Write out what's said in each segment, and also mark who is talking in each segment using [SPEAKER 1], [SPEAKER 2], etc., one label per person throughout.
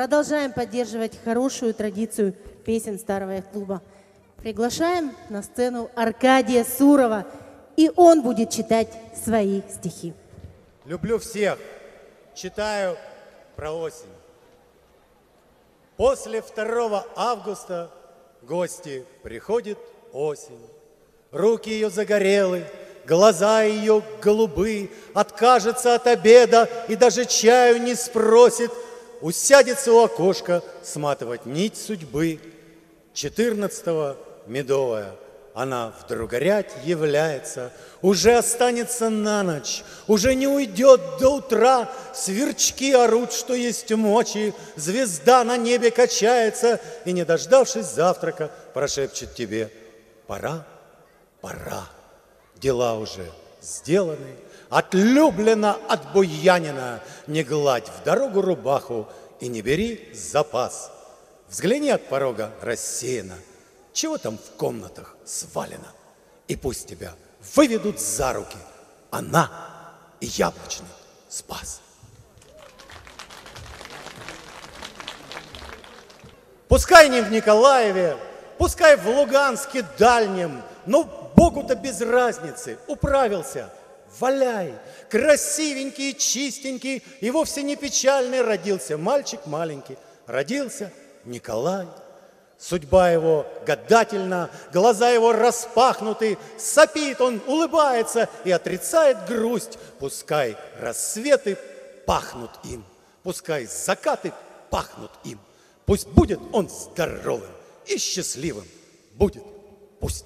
[SPEAKER 1] Продолжаем поддерживать хорошую традицию песен старого яхт-клуба. Приглашаем на сцену Аркадия Сурова, и он будет читать свои стихи.
[SPEAKER 2] Люблю всех. Читаю про осень. После 2 августа гости приходит осень. Руки ее загорелы, глаза ее голубы, откажется от обеда и даже чаю не спросит, усядется у окошка сматывать нить судьбы. 14-го медовая, она вдруг горять является, уже останется на ночь, уже не уйдет до утра, сверчки орут, что есть мочи, звезда на небе качается и, не дождавшись завтрака, прошепчет тебе: пора, пора, дела уже сделаны, отлюблена от буянина, не гладь в дорогу рубаху и не бери запас. Взгляни от порога рассеянно, чего там в комнатах свалено, и пусть тебя выведут за руки она и яблочный спас. Пускай не в Николаеве, пускай в Луганске дальнем, но Богу-то без разницы, управился. Валяй, красивенький, чистенький и вовсе не печальный родился мальчик маленький, родился Николай. Судьба его гадательна, глаза его распахнуты, сопит он, улыбается и отрицает грусть. Пускай рассветы пахнут им, пускай закаты пахнут им, пусть будет он здоровым и счастливым, будет пусть.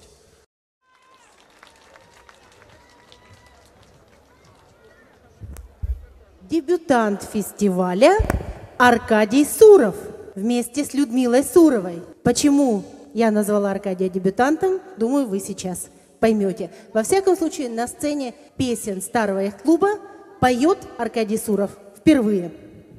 [SPEAKER 1] Дебютант фестиваля Аркадий Суров вместе с Людмилой Суровой. Почему я назвала Аркадия дебютантом, думаю, вы сейчас поймете. Во всяком случае, на сцене песен старого яхт-клуба поет Аркадий Суров впервые.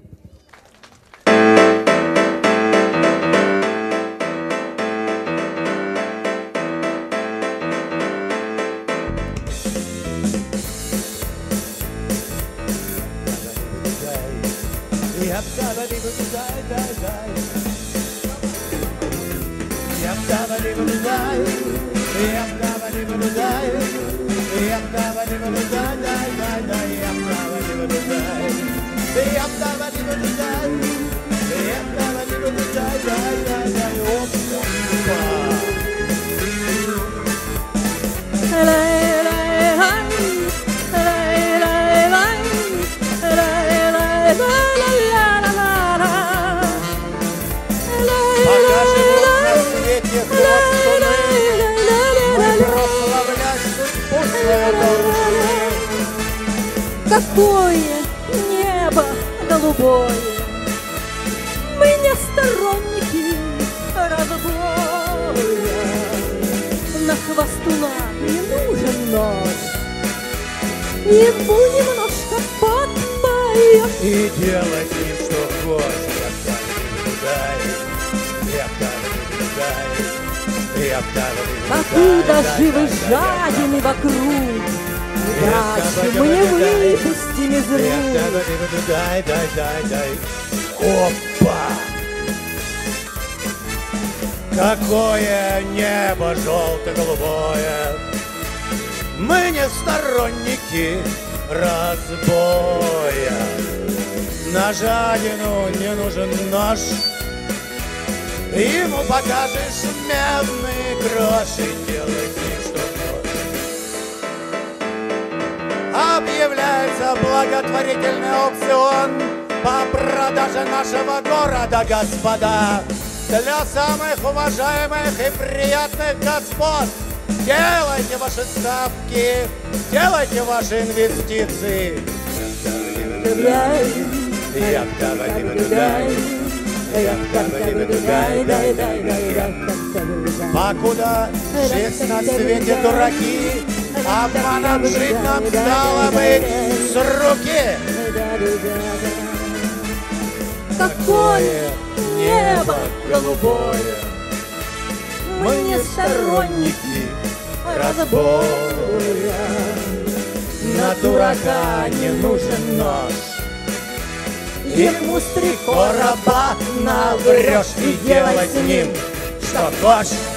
[SPEAKER 3] Какое небо голубое, мы не сторонники разбоя. На хвостуна не нужен нож, ему немножко подпоет.
[SPEAKER 2] И делать им, что хочешь,
[SPEAKER 3] покуда живы жадины вокруг, удачи мы не выпустим из рук.
[SPEAKER 2] Дай. Опа! Какое небо желто-голубое! Мы не сторонники разбоя. На жадину не нужен нож, ему покажешь медный грош и делай с ним, что хочешь. Объявляется благотворительный аукцион по продаже нашего города, господа. Для самых уважаемых и приятных господ делайте ваши ставки, делайте ваши инвестиции. Покуда жизнь на свете дураки, обманом жить нам стало быть с руки.
[SPEAKER 3] Какое небо голубое,
[SPEAKER 2] Мы не сторонники разбоя. На дурака не нужен нож,
[SPEAKER 3] ему с 3 короба наврешь и делай с ним, что хочешь.